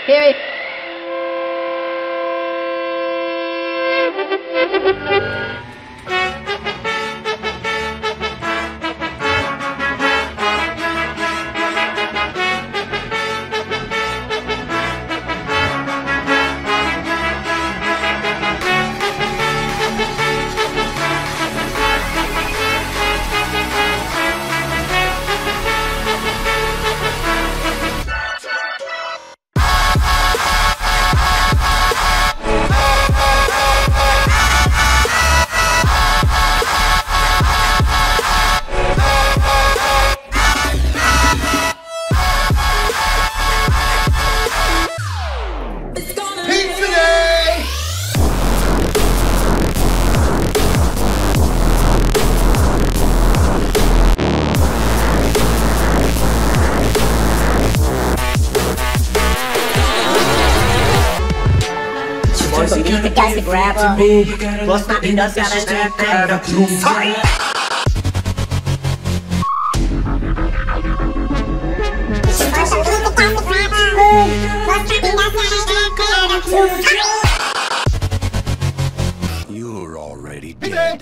Hear me? The guys to grab her. Plus my peanuts got a snap and a fight. You're already dead.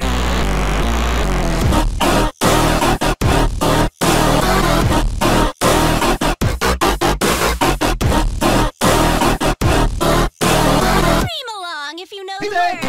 If you know the word.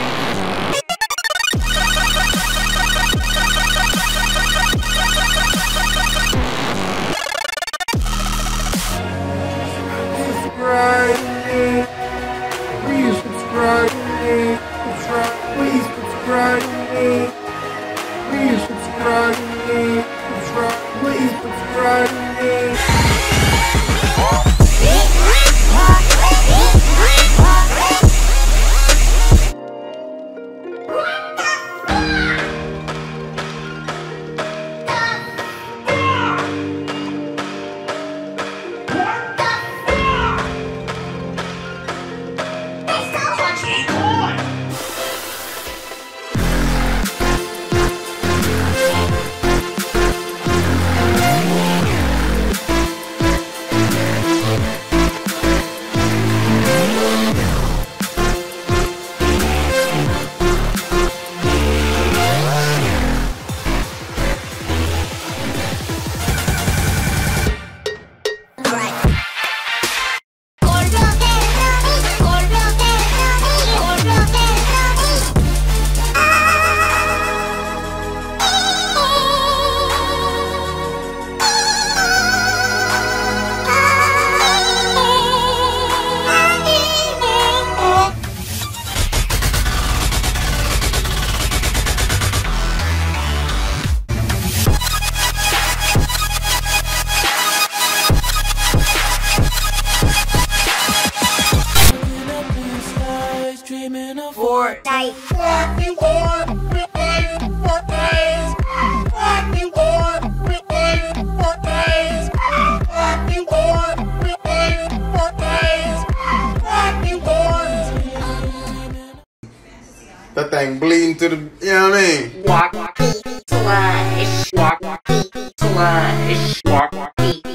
Subscribe to me. Please subscribe to me. Please subscribe to me. Please subscribe to me. Please subscribe to me. That thing bleeding to the, you know what I mean? Wacky slash. Wacky slash. Wacky.